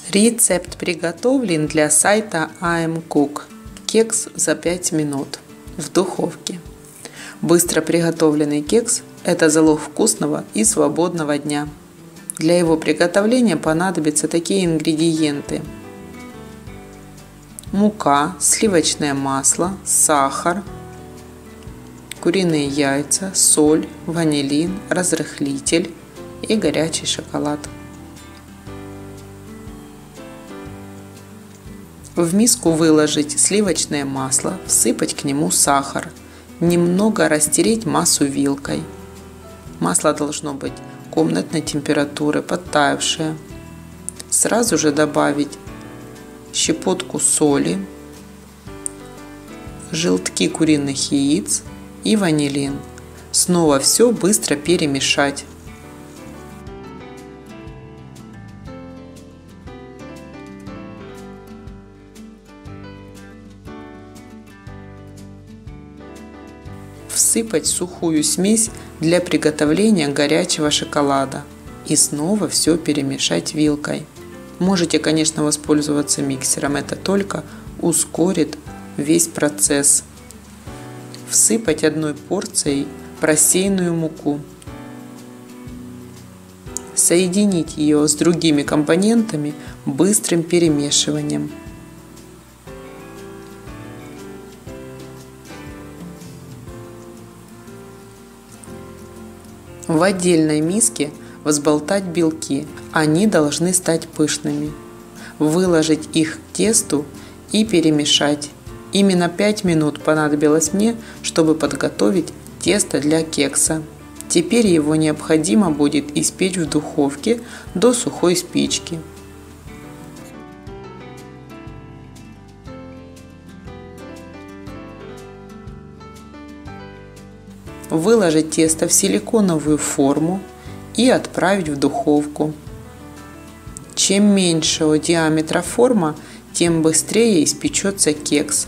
Рецепт приготовлен для сайта IamCook. Кекс за 5 минут в духовке. Быстро приготовленный кекс – это залог вкусного и свободного дня. Для его приготовления понадобятся такие ингредиенты: мука, сливочное масло, сахар, куриные яйца, соль, ванилин, разрыхлитель и горячий шоколад. В миску выложить сливочное масло, всыпать к нему сахар, немного растереть массу вилкой. Масло должно быть комнатной температуры, подтаявшее. Сразу же добавить щепотку соли, желтки куриных яиц и ванилин. Снова все быстро перемешать. Всыпать сухую смесь для приготовления горячего шоколада и снова все перемешать вилкой. Можете, конечно, воспользоваться миксером, это только ускорит весь процесс. Всыпать одной порцией просеянную муку. Соединить ее с другими компонентами быстрым перемешиванием. В отдельной миске взболтать белки, они должны стать пышными. Выложить их к тесту и перемешать. Именно 5 минут понадобилось мне, чтобы подготовить тесто для кекса. Теперь его необходимо будет испечь в духовке до сухой спички. Выложить тесто в силиконовую форму и отправить в духовку. Чем меньшего диаметра форма, тем быстрее испечется кекс.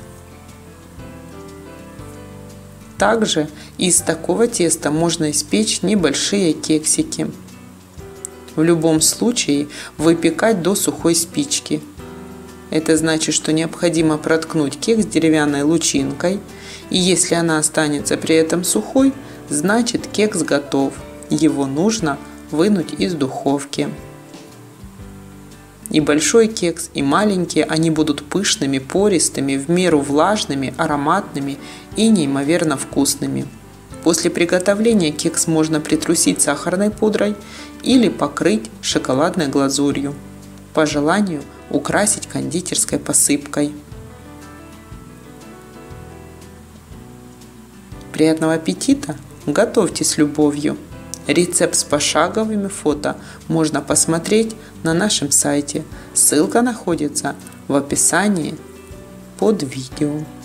Также из такого теста можно испечь небольшие кексики. В любом случае выпекать до сухой спички. Это значит, что необходимо проткнуть кекс деревянной лучинкой, и если она останется при этом сухой, значит кекс готов. Его нужно вынуть из духовки. И большой кекс, и маленькие, они будут пышными, пористыми, в меру влажными, ароматными и неимоверно вкусными. После приготовления кекс можно притрусить сахарной пудрой или покрыть шоколадной глазурью. По желанию украсить кондитерской посыпкой. Приятного аппетита! Готовьте с любовью! Рецепт с пошаговыми фото можно посмотреть на нашем сайте. Ссылка находится в описании под видео.